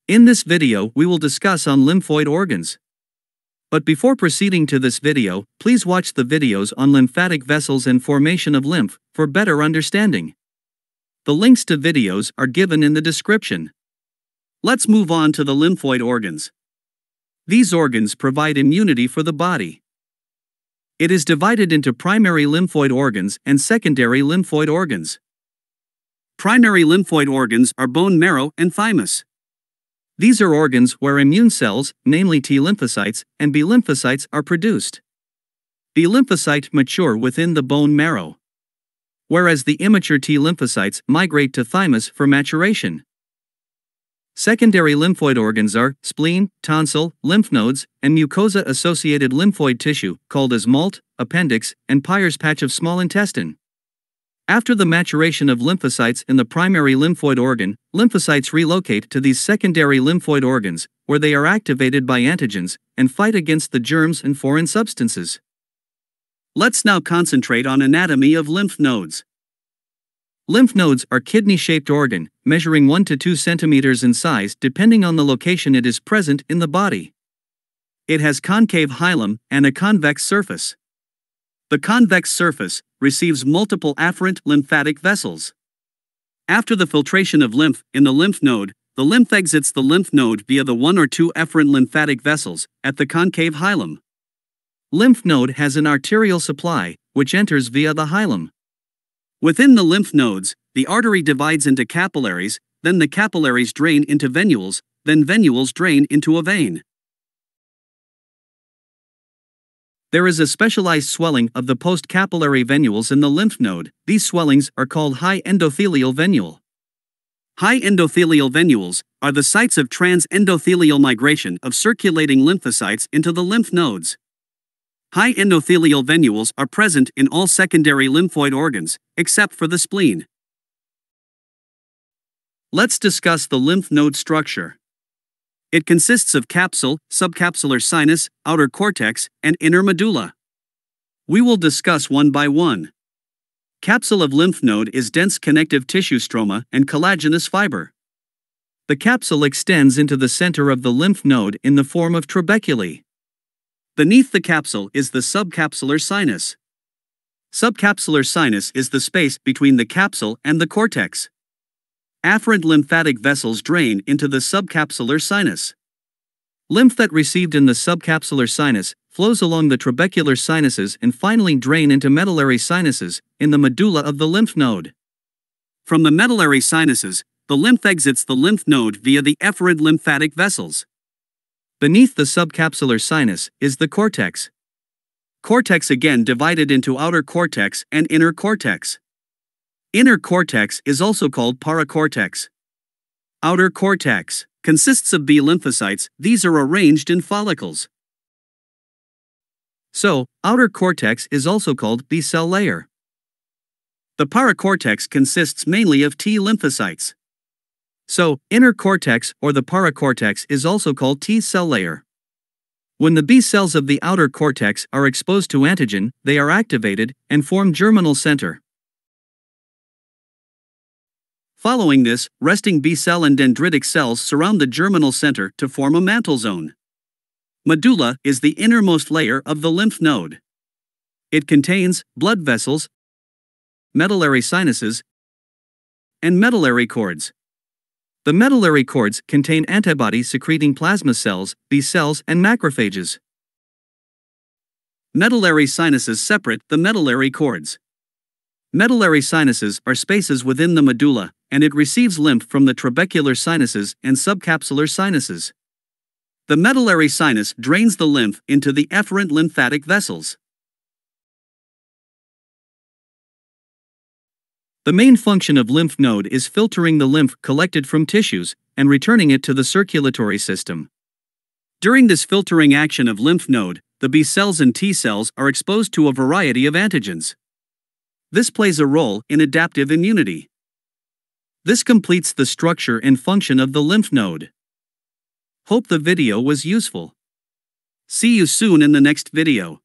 In this video we will discuss on lymphoid organs. But before proceeding to this video, please watch the videos on lymphatic vessels and formation of lymph for better understanding. The links to videos are given in the description. Let's move on to the lymphoid organs. These organs provide immunity for the body. It is divided into primary lymphoid organs and secondary lymphoid organs. Primary lymphoid organs are bone marrow and thymus. These are organs where immune cells, namely T lymphocytes and B lymphocytes, are produced. B lymphocytes mature within the bone marrow, whereas the immature T lymphocytes migrate to thymus for maturation. Secondary lymphoid organs are spleen, tonsil, lymph nodes, and mucosa-associated lymphoid tissue, called as MALT, appendix, and Peyer's patch of small intestine. After the maturation of lymphocytes in the primary lymphoid organ, lymphocytes relocate to these secondary lymphoid organs, where they are activated by antigens and fight against the germs and foreign substances. Let's now concentrate on anatomy of lymph nodes. Lymph nodes are kidney-shaped organ, measuring 1 to 2 centimeters in size depending on the location it is present in the body. It has concave hilum and a convex surface. The convex surface receives multiple afferent lymphatic vessels. After the filtration of lymph in the lymph node, the lymph exits the lymph node via the 1 or 2 efferent lymphatic vessels at the concave hilum. Lymph node has an arterial supply, which enters via the hilum. Within the lymph nodes, the artery divides into capillaries, then the capillaries drain into venules, then venules drain into a vein. There is a specialized swelling of the post-capillary venules in the lymph node. These swellings are called high endothelial venule. High endothelial venules are the sites of transendothelial migration of circulating lymphocytes into the lymph nodes. High endothelial venules are present in all secondary lymphoid organs, except for the spleen. Let's discuss the lymph node structure. It consists of capsule, subcapsular sinus, outer cortex, and inner medulla. We will discuss one by one. Capsule of lymph node is dense connective tissue stroma and collagenous fiber. The capsule extends into the center of the lymph node in the form of trabeculae. Beneath the capsule is the subcapsular sinus. Subcapsular sinus is the space between the capsule and the cortex. Afferent lymphatic vessels drain into the subcapsular sinus. Lymph that received in the subcapsular sinus flows along the trabecular sinuses and finally drain into medullary sinuses in the medulla of the lymph node. From the medullary sinuses, the lymph exits the lymph node via the efferent lymphatic vessels. Beneath the subcapsular sinus is the cortex. Cortex again divided into outer cortex and inner cortex. Inner cortex is also called paracortex. Outer cortex consists of B lymphocytes. These are arranged in follicles. So, outer cortex is also called B cell layer. The paracortex consists mainly of T lymphocytes. So, inner cortex or the paracortex is also called T cell layer. When the B cells of the outer cortex are exposed to antigen, they are activated and form germinal center. Following this, resting B cell and dendritic cells surround the germinal center to form a mantle zone. Medulla is the innermost layer of the lymph node. It contains blood vessels, medullary sinuses, and medullary cords. The medullary cords contain antibody-secreting plasma cells, B cells, and macrophages. Medullary sinuses separate the medullary cords. Medullary sinuses are spaces within the medulla, and it receives lymph from the trabecular sinuses and subcapsular sinuses. The medullary sinus drains the lymph into the efferent lymphatic vessels. The main function of lymph node is filtering the lymph collected from tissues and returning it to the circulatory system. During this filtering action of lymph node, the B cells and T cells are exposed to a variety of antigens. This plays a role in adaptive immunity. This completes the structure and function of the lymph node. Hope the video was useful. See you soon in the next video.